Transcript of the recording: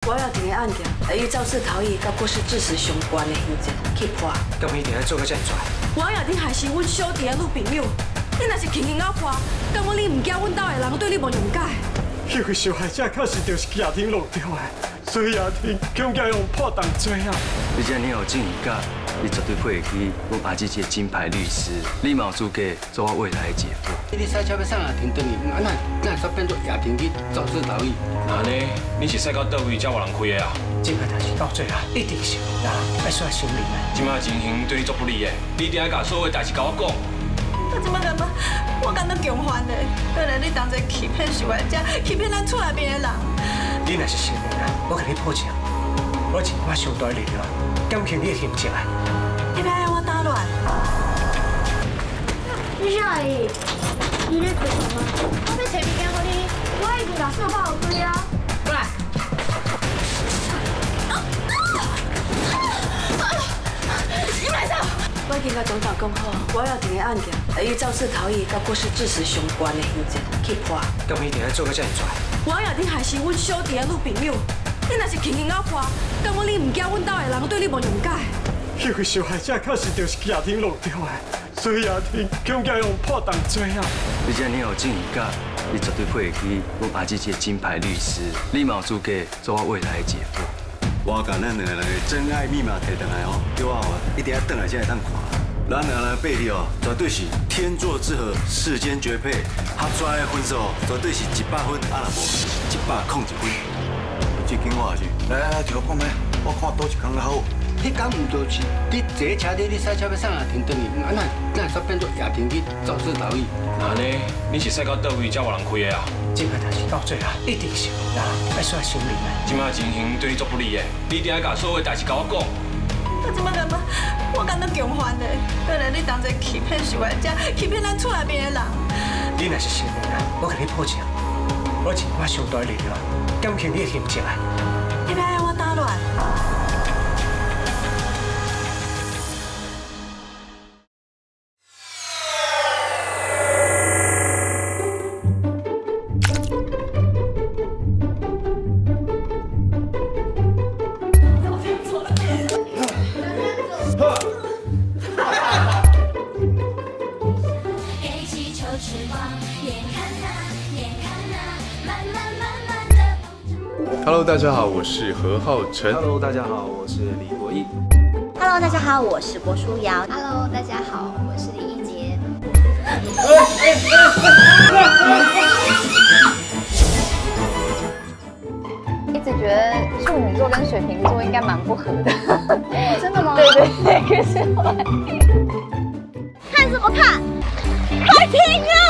王耀庭的案件会以肇事逃逸甲过失致死相关的刑责去判。 干嘛一定要做到这么拽？ 王耀庭还是阮小弟的女朋友，你若是轻轻咬判，敢讲你唔惊阮兜的人对你无谅解？ 迄个受害者确实就是亚婷弄掉的，所以亚婷更加用破当罪啊！ 你这你有正义感，你绝对配得起阮阿姐这金牌律师，你嘛有资格做我未来的姐夫。 你赛车要送亚婷回去，啊那煞变做亚婷去肇事逃逸？ 安尼，你是赛到倒位才有人开的啊？ 这个代志到最后一定是你啦，爱煞心里的。 即摆情形对你足不利的，你一定要甲所有代志甲我讲。 我即摆感觉我感到强犯的，原来你当作欺骗受害者，欺骗咱厝内边的人。 你若是善良人，我给你保证，我尽我上大的力量减轻你的刑责。 你别让我打乱。 你啥意？你咧做什么？我要找物件给你，我已经把社保有开啊。过来。你买啥？ 我已经甲总长讲好，王耀庭的案件会以肇事逃逸甲过失致死相关的刑责去判。 干嘛一定要做到这么拽？ 王耀庭还是阮小弟的女朋友，你若是轻轻咬判，敢讲你唔惊阮兜的人对你无谅解？ 迄个受害者确实就是亚婷弄掉的，所以亚婷更加用破当罪啊！ 你这你有正义感，你绝对配得起阮阿姐这金牌律师，你嘛有资格做我未来的姐夫。 我甲咱两个人的真爱密码摕回来哦，叫我一定要回来才会当看。咱两个人的配对哦，绝对是天作之合，世间绝配，合出来的分数绝对是100分，啊若无101分。这间我也是，来一个讲咩？我看倒一间较好。 迄间唔就是你坐车你赛车要送亚婷回去，啊那煞变做亚婷去肇事逃逸？ 安尼，你是赛到倒位才有人开的啊？ 这个代志到最后一定是你啦，爱煞心里的。 即摆情形对你足不利的，你一定要甲所有代志甲我讲。 我即摆感觉我感到强犯的，原来你当作欺骗受害者，欺骗咱厝内边的人。 你若是善良人，我给你保证，我尽我上大的力量减轻你的刑责。 你别让我打乱。 Hello， 大家好，我是何浩晨。 Hello， 大家好，我是李国毅。 Hello， 大家好，我是郭书瑶。Hello， 大家好，我是李一杰。 一直觉得处女座跟水瓶座应该蛮不合的。真的吗？对，可是后来看什么看？快停啊！